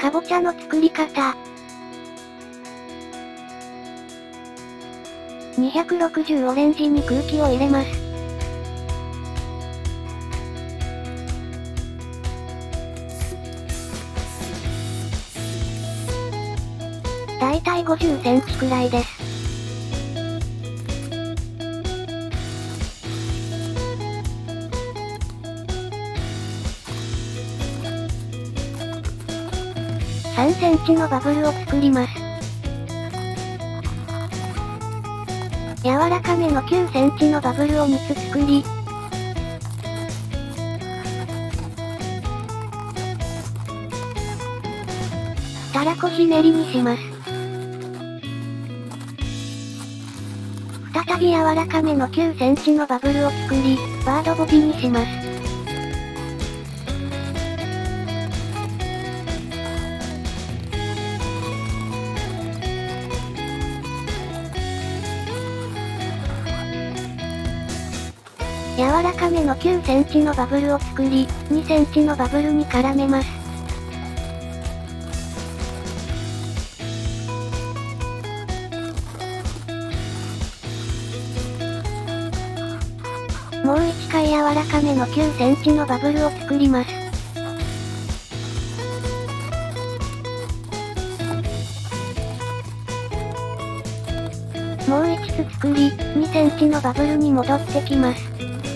かぼちゃの作り方。260オレンジに空気を入れます。だいたい50センチくらいです。3センチのバブルを作ります。柔らかめの9センチのバブルを3つ作り、たらこひねりにします。再び柔らかめの9センチのバブルを作り、バードボビにします。柔らかめの9センチのバブルを作り、2センチのバブルに絡めます。もう1回柔らかめの9センチのバブルを作ります。もう1つ作り、2センチのバブルに戻ってきます。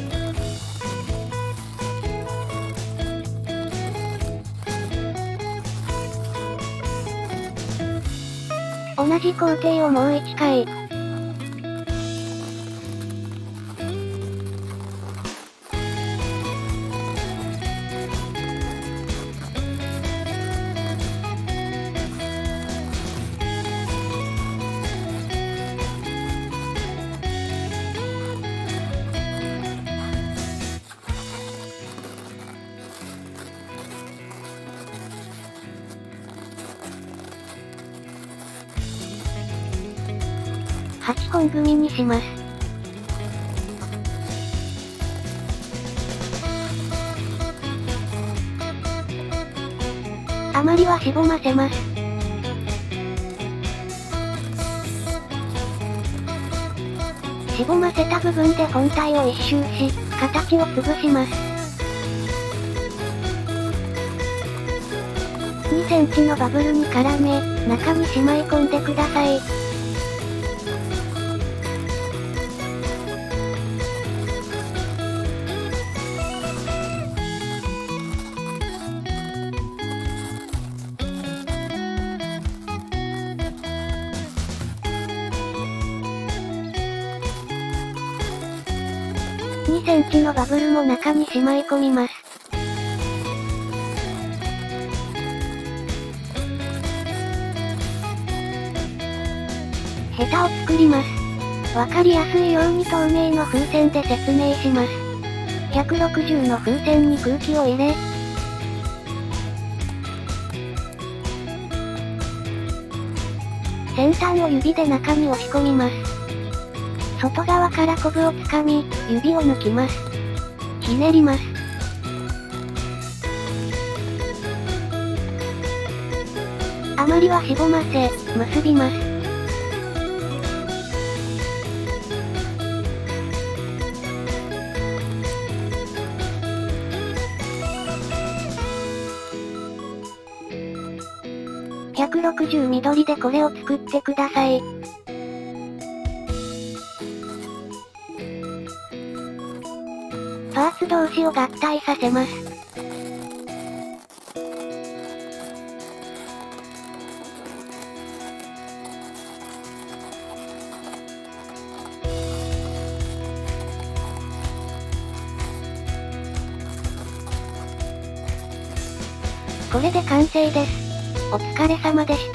同じ工程をもう1回。8本組にします。余りはしぼませます。しぼませた部分で本体を一周し、形を潰します。2センチのバブルに絡め、中にしまい込んでください。2センチのバブルも中にしまい込みます。ヘタを作ります。わかりやすいように透明の風船で説明します。160の風船に空気を入れ、先端を指で中に押し込みます。外側からコブをつかみ、指を抜きます。ひねります。余りはしぼませ、結びます。160緑でこれを作ってください。パーツ同士を合体させます。これで完成です。お疲れ様でした。